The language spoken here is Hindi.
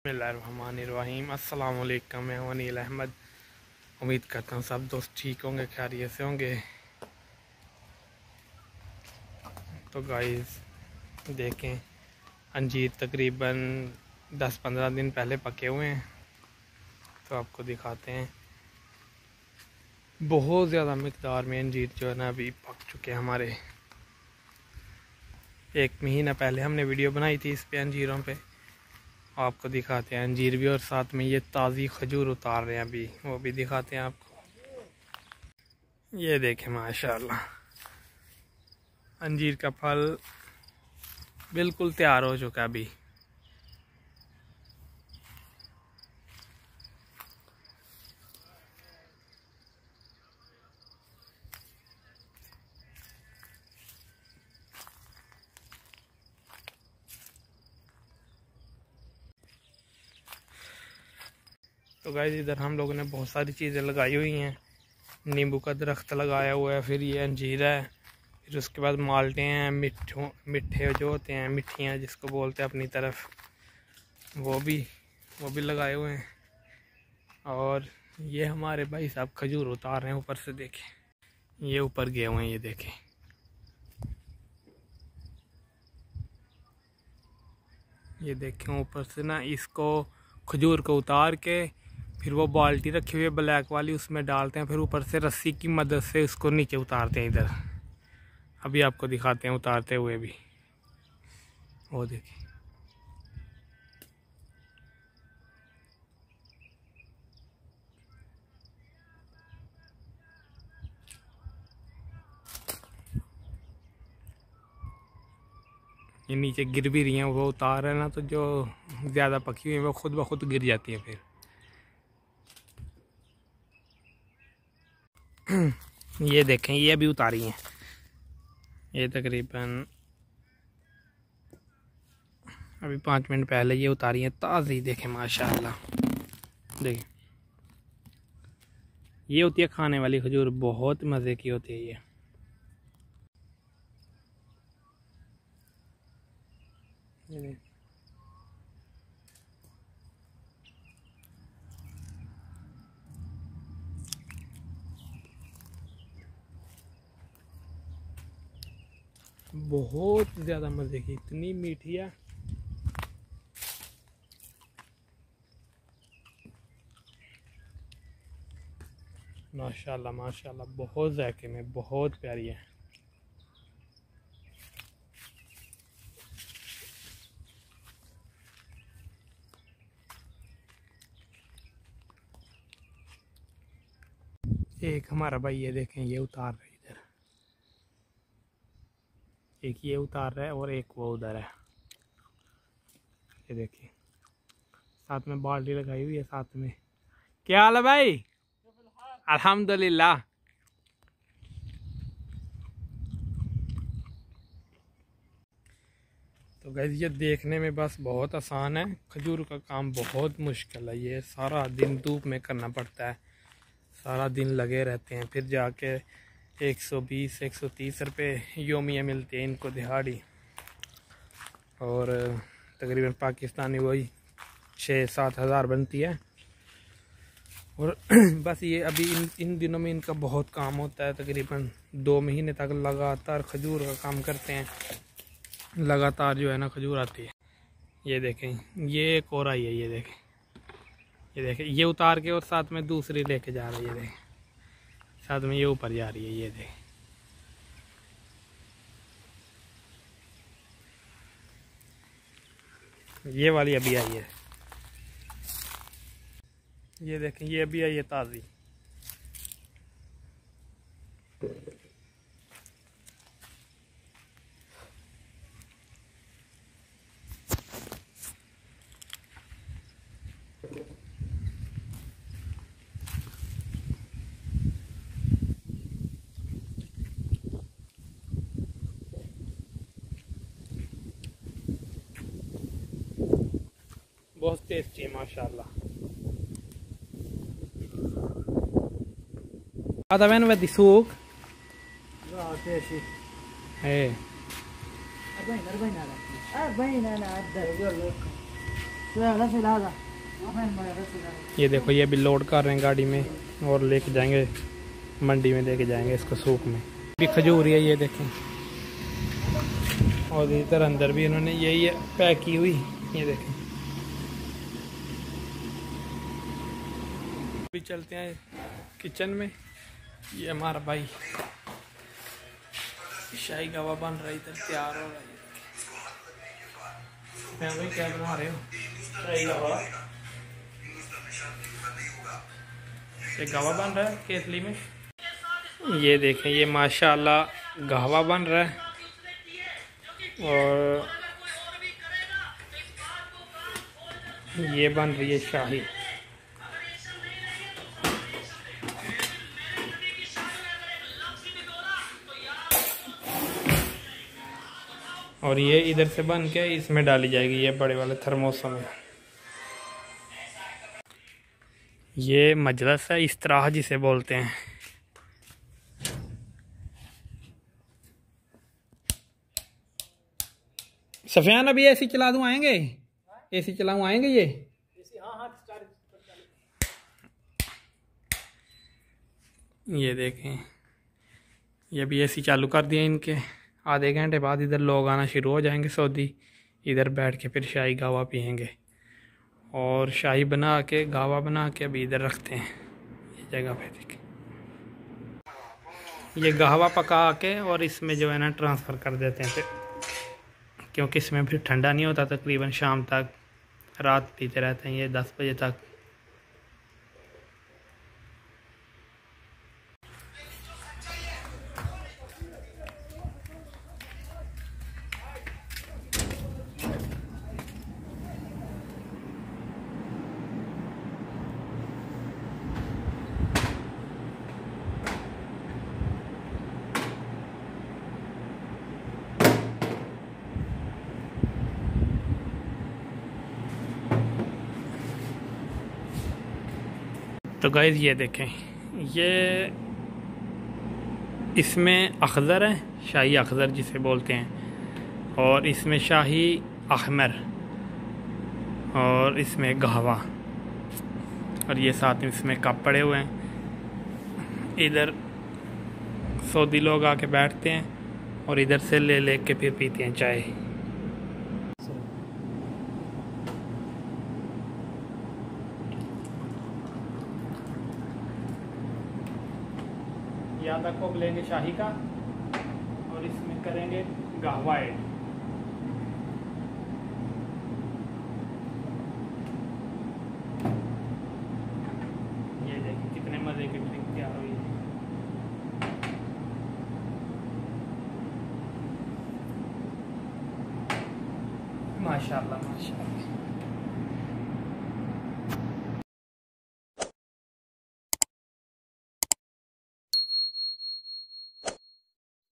बिस्मिल्लाहिर्रहमानिर्रहीम। अस्सलाम वालेकुम। मैं अनील अहमद। उम्मीद करता हूँ सब दोस्त ठीक होंगे, खैरियत से होंगे। तो गाइस देखें, अंजीर तकरीबन 10-15 दिन पहले पके हुए हैं, तो आपको दिखाते हैं। बहुत ज़्यादा मिकदार में अंजीर जो है ना अभी पक चुके हैं हमारे। 1 महीना पहले हमने वीडियो बनाई थी इस पे, अंजीरों पे। आपको दिखाते हैं अंजीर भी, और साथ में ये ताज़ी खजूर उतार रहे हैं अभी, वो भी दिखाते हैं आपको। ये देखें माशाल्लाह, अंजीर का फल बिल्कुल तैयार हो चुका है अभी। तो गाइस इधर हम लोगों ने बहुत सारी चीज़ें लगाई हुई हैं। नींबू का दरख्त लगाया हुआ है, फिर ये अंजीर है, फिर उसके बाद माल्टे हैं, मिठे जो होते हैं, मिठियाँ जिसको बोलते हैं अपनी तरफ, वो भी लगाए हुए हैं। और ये हमारे भाई साहब खजूर उतार रहे हैं ऊपर से। देखें ये ऊपर गए हुए हैं, ये देखें। ये देखें ऊपर से ना, इसको खजूर को उतार के फिर वो बाल्टी रखी हुई है ब्लैक वाली, उसमें डालते हैं, फिर ऊपर से रस्सी की मदद से उसको नीचे उतारते हैं इधर। अभी आपको दिखाते हैं उतारते हुए भी। वो देखिए, ये नीचे गिर भी रही हैं, वो उतार रहे हैं ना, तो जो ज़्यादा पकी हुई है वो खुद ब खुद गिर जाती है फिर। ये देखें, ये अभी उतारी हैं, ये तकरीबन अभी 5 मिनट पहले ये उतारी हैं ताज़ी। देखें माशाल्लाह, देखें ये होती है खाने वाली खजूर, बहुत मज़े की होती है ये। बहुत ज़्यादा मज़े की, इतनी मीठी है। माशाल्लाह माशाल्लाह, बहुत ज़ायके में, बहुत प्यारी है। एक हमारा भाई ये देखें, ये उतार रहा है इधर, एक ये उतार रहा है और एक वो उधर है। ये देखिए, साथ में बाल्टी लगाई हुई है साथ में। क्या हाल है भाई? अल्हम्दुलिल्लाह। तो गाइस ये देखने में बस बहुत आसान है, खजूर का काम बहुत मुश्किल है। ये सारा दिन धूप में करना पड़ता है, सारा दिन लगे रहते हैं, फिर जाके 120-130 रुपये योमिया मिलते हैं इनको दिहाड़ी, और तकरीबन पाकिस्तानी वही 6-7 हज़ार बनती है। और बस ये अभी इन दिनों में इनका बहुत काम होता है, तकरीबन 2 महीने तक लगातार खजूर का काम करते हैं, लगातार जो है ना खजूर आती है। ये देखें, ये एक और आई है, ये देखें, ये देखें, ये उतार के और साथ में दूसरी लेके जा रही है। ये देखें, साथ में ये ऊपर जा रही है। ये देखें, ये वाली अभी आई है। ये देखें, ये अभी आई है ताज़ी। बहुत टेस्टी है माशाल्लाह। هذا وين بدي سوق؟ لا تيشي ايه 40 40 40 انا عدى يقول لكم ये देखो, ये भी लोड कर रहे हैं गाड़ी में और लेके जाएंगे मंडी में, लेके जाएंगे इसको सूख में। भी खजूर है, ये देखें। और इधर अंदर भी इन्होंने यही पैक की हुई, ये देखें। भी चलते हैं किचन में। ये हमारा भाई शाही गावा बन रहा है, इधर तैयार हो रहा है। मैं भाई क्या बना रहे हो? शाही गावा, ये गावा बन रहा है केतली में। ये देखें, ये माशाल्लाह गावा बन रहा है। और ये बन रही है शाही। और ये इधर से बन के इसमें डाली जाएगी, ये बड़े वाले थर्मोसों में। ये मजलस है, इस्तराह जिसे बोलते हैं। सफियान, अभी एसी चला दूं आएंगे? एसी चलाऊं आएंगे ये? ये देखें, ये भी एसी चालू कर दिए इनके। आधे घंटे बाद इधर लोग आना शुरू हो जाएंगे सऊदी। इधर बैठ के फिर शाही गावा पियेंगे और शाही बना के, गावा बना के अभी इधर रखते हैं ये जगह पे। देखें, ये गावा पका के और इसमें जो है ना ट्रांसफ़र कर देते हैं फिर, क्योंकि इसमें फिर ठंडा नहीं होता। तकरीबन शाम तक, रात पीते रहते हैं ये 10 बजे तक। तो गाइस ये देखें, ये इसमें अखज़र है, शाही अखज़र जिसे बोलते हैं, और इसमें शाही अहमर, और इसमें गहवा, और ये साथ में इसमें कप पड़े हुए हैं। इधर सऊदी लोग आके बैठते हैं और इधर से ले के फिर पीते हैं चाय। आधा कप लेंगे शाही का और इसमें करेंगे गावा ऐड। ये देखिए कितने मजे की ड्रिंक तैयार हुई है। माशाल्लाह माशाल्लाह।